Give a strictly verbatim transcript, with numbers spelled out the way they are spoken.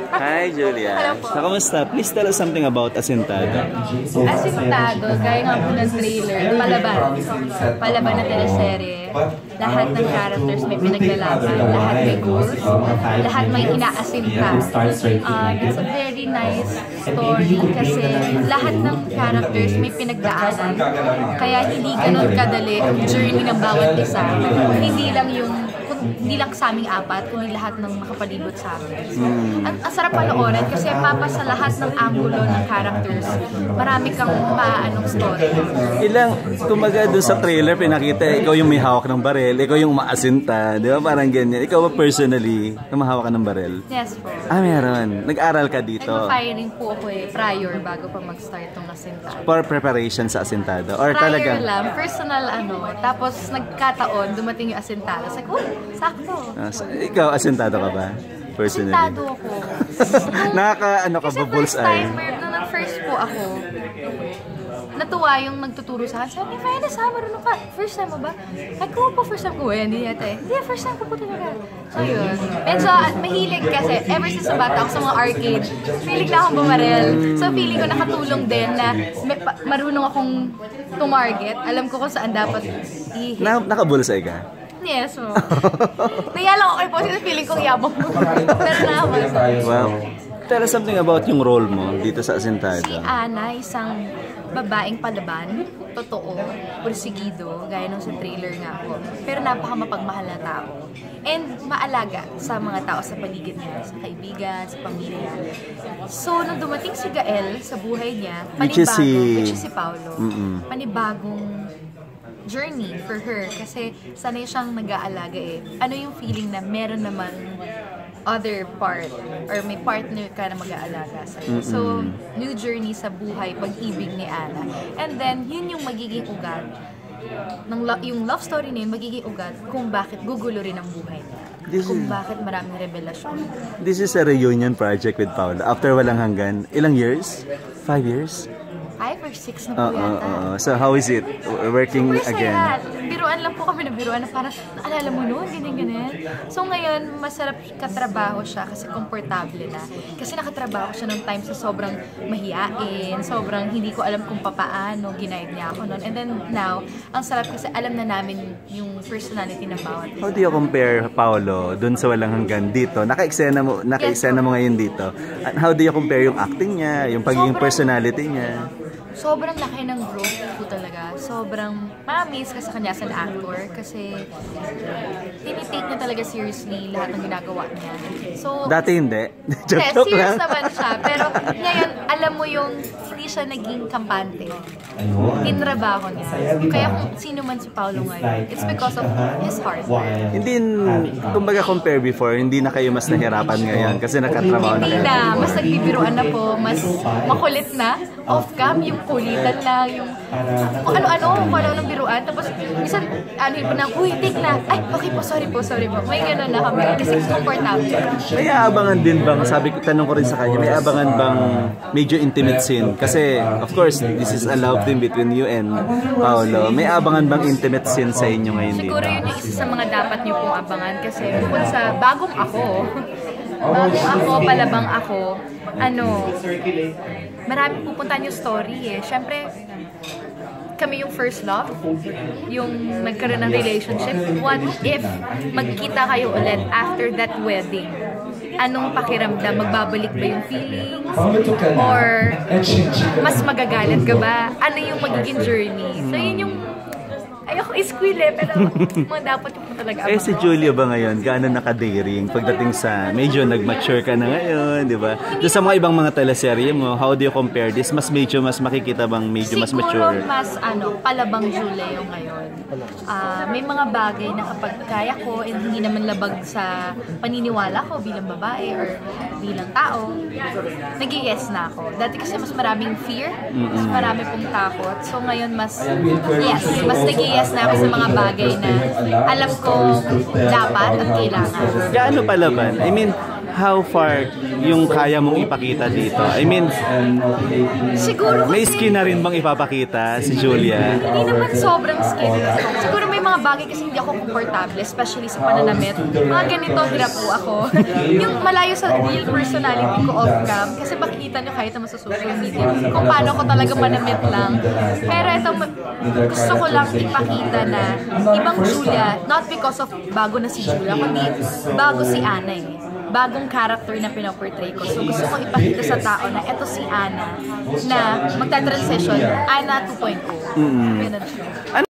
Hi, Julia. Hello po. So, kamusta? Please tell us something about Asintado. Asintado, gaya nga po ng trailer, palaban. Palaban na teleserye. Lahat ng characters may pinaglalaban, lahat may goals, lahat may inaasinta. Uh, it's a very nice story kasi lahat ng characters may pinagdaanan. Kaya hindi ganun kadali ang journey ng bawat isa. Hindi lang yung hindi lang sa aming apat, kundi lahat ng makapalibot sa amin. So, mm. ang, ang sarap panoorin kasi papa sa lahat ng angulo ng characters, marami kang maaanong story. Ilang, kumaga doon sa trailer, pinakita, ikaw yung may hawak ng barel, ikaw yung umaasinta, di ba? Parang ganyan. Ikaw ba personally, namahawak ka ng barel? Yes po. Ah, meron. Nag-aral ka dito? Nag-firing po ako eh, prior bago pa mag-start itong asintado. For preparation sa asintado? Or prior talagang lang, personal ano. Tapos nagkataon, dumating yung asintado. Sabi ko, sakto. Uh, so, ikaw, asintado ka ba? Personally? Asintado ako. Nakaka, ano ka ba, bullseye? Kasi first timer, nung nag-first po ako, natuwa yung nagtuturo sa akin. Sabi, Fairness ha, marunong ka. First time mo ba? Ay, ko po first time ko. Eh, hindi yata eh. Hindi, first time ko po talaga. So yun. Medyo mahilig kasi, ever since bata ako sa mga arcade, feeling na akong bumarel. So feeling ko nakatulong din na may, marunong akong tumarget. Alam ko kung saan dapat i-hit. Na, Naka-bullseye ka? Yes, mo. Naya lang ako kay Posy na feeling kong yabang mo. Pero naman. Wow. Tell us something about yung role mo dito sa Asintado. Si Ana, isang babaeng palaban, totoo, pursigido, gaya nung sa trailer nga ako. Pero napakamapagmahal na tao. And maalaga sa mga tao sa paligid niya, sa kaibigan, sa pamilya. So, nung dumating si Gael sa buhay niya, panibagong, which is si, which is si Paolo, mm -mm. panibagong journey for her kasi sanay siyang nag-aalaga eh. Ano yung feeling na meron naman other part or may partner ka na mag-aalaga sa'yo. Mm -hmm. So, new journey sa buhay, pag-ibig ni Ana. And then, yun yung magiging ugat. Ng lo yung love story na yun, magiging ugat kung bakit gugulo rin ang buhay niya. This kung is, bakit maraming revelasyon. This is a reunion project with Paolo. After walang hanggan, ilang years? Five years? Five or six na po uh, yata. Uh, uh, so how is it working Super again? Saya. Biruan lang po kami na biruan na parang naalala mo noon, ganyan-ganyan. So ngayon, masarap katrabaho siya kasi komportable na. Kasi nakatrabaho siya ng time sa sobrang mahiyain, sobrang hindi ko alam kung papaano, ginaid niya ako noon. And then now, ang sarap kasi alam na namin yung personality ng bawat isa. How do you compare Paolo dun sa walang hanggan dito? Naka-eksena mo, naka-eksena yes, mo ngayon dito. And how do you compare yung acting niya, yung pagiging sobrang personality niya? Sobrang laki ng growth po talaga. Sobrang ma-amaze ka sa kanya as an actor kasi tinitake niya talaga seriously lahat ng ginagawa niya. So, dati hindi. Yes, serious naman siya. Pero ngayon, alam mo yung hindi siya naging kampante. Tinrabaho niya. Kaya kung sino man si Paolo ngayon, it's because of his heart. Hindi, kumbaga compare before, hindi na kayo mas nahirapan ngayon kasi nakatrabaho na kayo. Hindi na, mas nagbibiruan na po, mas makulit na. Off-cam, yung kulitan lang, yung kung ano-ano, kung ano-anong biruan. Tapos, minsan, ano yun na, uy, take na. Ay, okay po, sorry po, sorry po. May gano'n na kami. Kasi comfortable. May abangan din bang, sabi ko, tanong ko rin sa kanya, may abangan bang medyo intimate scene? Kasi, of course, this is a love team between you and Paolo. May abangan bang intimate scene sa inyo ngayon din? Siguro yun yung isa sa mga dapat niyo pong abangan. Kasi, bukod sa bagong ako, bagong ako, palabang ako, ano, marami pupuntahan yung story eh. Siyempre, kami yung first love, yung nagkaroon ng relationship. What if magkita kayo ulit after that wedding? Anong pakiramdam? Magbabalik ba yung feelings? Or mas magagalit ka ba? Ano yung magiging journey? So yun yung ayoko i-squill eh, pero mga dapat yung talaga abangan. Eh si Julia ba ngayon, gaano naka-daring pagdating sa medyo nag-mature ka na ngayon, di ba? Doon sa mga ibang mga teleserye mo, how do you compare this? Mas medyo, mas makikita bang medyo mas mature? Siguro mas ano, palabang Julia yung ngayon. Uh, may mga bagay na kapag kaya ko and hindi naman labag sa paniniwala ko bilang babae or bilang tao, nag-yes na ako. Dati kasi mas maraming fear, mas marami pong takot. So ngayon mas, yes, mas nag-yes na ako sa mga bagay na alam ko dapat at kailangan. Gaano palaban? I mean, how far yung kaya mong ipakita dito? I mean, Siguro may kasi, skin na rin bang ipapakita si Julia? hindi naman sobrang skin. Siguro may mga bagay kasi hindi ako komportable, especially sa pananamit. Mga ganito, hirap po ako. Yung malayo sa real personality ko off-cam, kasi makikita nyo kahit naman sa social media kung paano ko talaga manamit lang. Pero ito, gusto ko lang ipakita na ibang Julia, not because of bago na si Julia, kundi bago si Ana eh. Bagong character na pinaportray ko. So gusto ko ipakita sa tao na eto si Ana na magta-transition, Ana two point oh. Mm-hmm. Ganun siya.